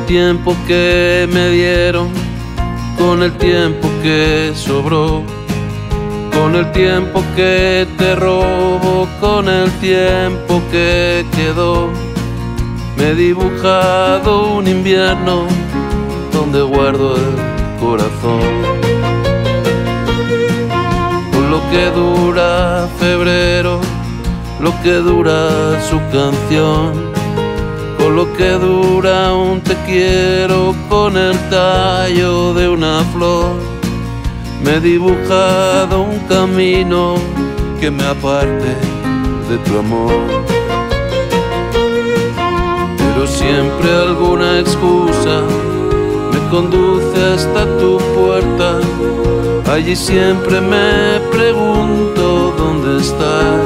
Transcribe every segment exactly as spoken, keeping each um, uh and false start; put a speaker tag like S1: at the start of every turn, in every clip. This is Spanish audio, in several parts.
S1: tiempo que me dieron, con el tiempo que sobró, con el tiempo que te robo, con el tiempo que quedó, me he dibujado un invierno donde guardo el corazón. Con lo que dura febrero, lo que dura su canción, con lo que dura un te quiero, con el tallo de una flor, me he dibujado un camino que me aparte de tu amor. Pero siempre alguna excusa me conduce hasta tu puerta. Allí siempre me pregunto dónde estás.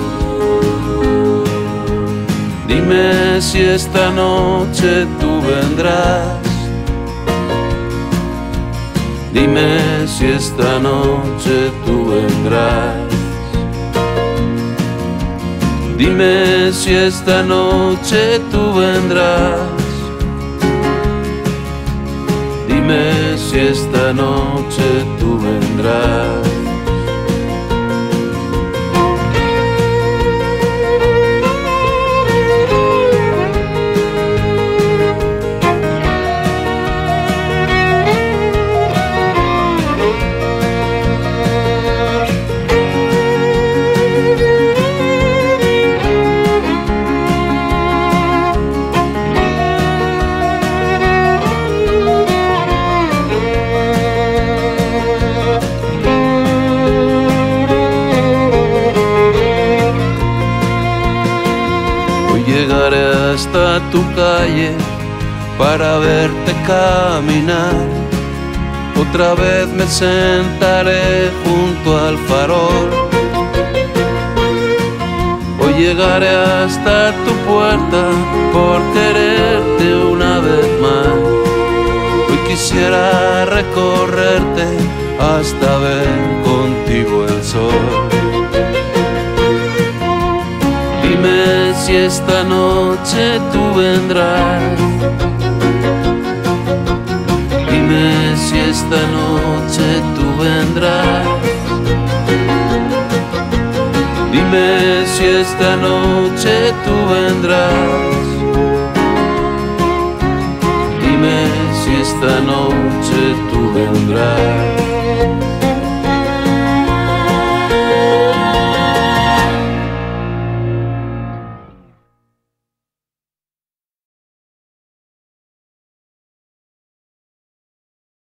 S1: Dime si esta noche tú vendrás. Dime si esta noche tú vendrás. Dime si esta noche tú vendrás. Dime si esta noche tú vendrás. Llegaré hasta tu calle para verte caminar. Otra vez me sentaré junto al farol. Hoy llegaré hasta tu puerta por quererte una vez más. Hoy quisiera recorrerte hasta ver contigo el sol. Dime si esta noche tú vendrás. Dime si esta noche tú vendrás. Dime si esta noche tú vendrás. Dime si esta noche tú vendrás.